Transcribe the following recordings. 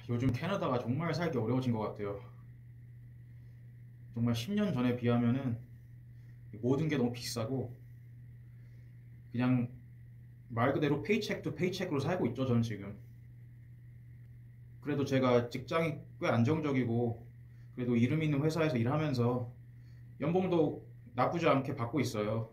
요즘 캐나다가 정말 살기 어려워진 것 같아요. 정말 10년 전에 비하면은 모든 게 너무 비싸고 그냥 말 그대로 페이첵 투 페이첵으로 살고 있죠, 저는 지금. 그래도 제가 직장이 꽤 안정적이고 그래도 이름 있는 회사에서 일하면서 연봉도 나쁘지 않게 받고 있어요.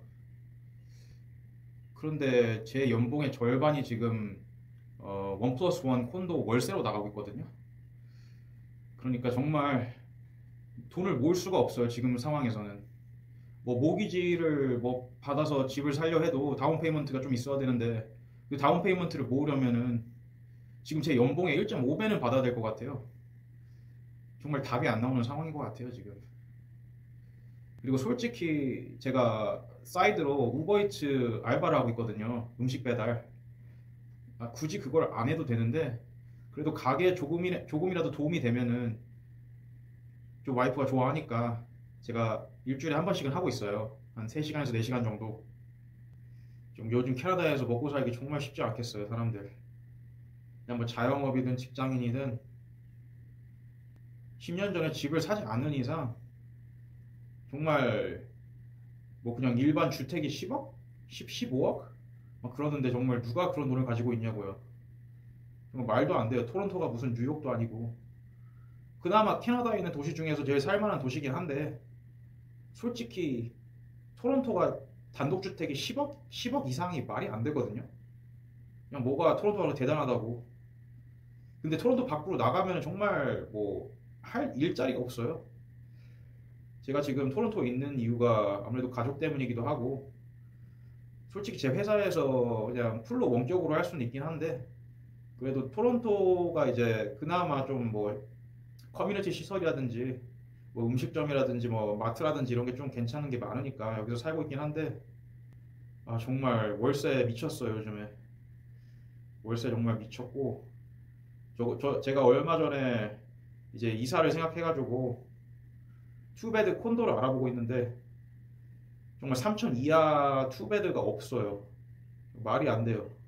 그런데 제 연봉의 절반이 지금 원 플러스 원 콘도 월세로 나가고 있거든요. 그러니까 정말 돈을 모을 수가 없어요, 지금 상황에서는. 뭐 모기지를 뭐 받아서 집을 살려 해도 다운 페이먼트가 좀 있어야 되는데 그 다운 페이먼트를 모으려면은 지금 제 연봉의 1.5배는 받아야 될 것 같아요. 정말 답이 안 나오는 상황인 것 같아요, 지금. 그리고 솔직히 제가 사이드로 우버이츠 알바를 하고 있거든요. 음식 배달. 굳이 그걸 안 해도 되는데 그래도 가게에 조금이라도 도움이 되면은 좀 와이프가 좋아하니까 제가 일주일에 한 번씩은 하고 있어요. 한 3시간에서 4시간 정도. 좀 요즘 캐나다에서 먹고 살기 정말 쉽지 않겠어요, 사람들. 그냥 뭐 자영업이든 직장인이든 10년 전에 집을 사지 않는 이상 정말 뭐 그냥 일반 주택이 10억? 15억? 막 그러는데 정말 누가 그런 돈을 가지고 있냐고요. 정말 말도 안 돼요. 토론토가 무슨 뉴욕도 아니고. 그나마 캐나다에 있는 도시 중에서 제일 살만한 도시긴 한데 솔직히 토론토가 단독주택이 10억? 10억 이상이 말이 안 되거든요. 그냥 뭐가 토론토가 대단하다고. 근데 토론토 밖으로 나가면 정말 뭐 할 일자리가 없어요. 제가 지금 토론토에 있는 이유가 아무래도 가족 때문이기도 하고 솔직히 제 회사에서 그냥 풀로 원격으로 할 수는 있긴 한데 그래도 토론토가 이제 그나마 좀 뭐 커뮤니티 시설이라든지 뭐 음식점이라든지 뭐 마트라든지 이런 게 좀 괜찮은 게 많으니까 여기서 살고 있긴 한데 정말 월세 미쳤어요, 요즘에. 월세 정말 미쳤고 제가 얼마 전에 이제 이사를 생각해가지고 투베드 콘도를 알아보고 있는데 정말 3천 이하 투베드가 없어요. 말이 안 돼요.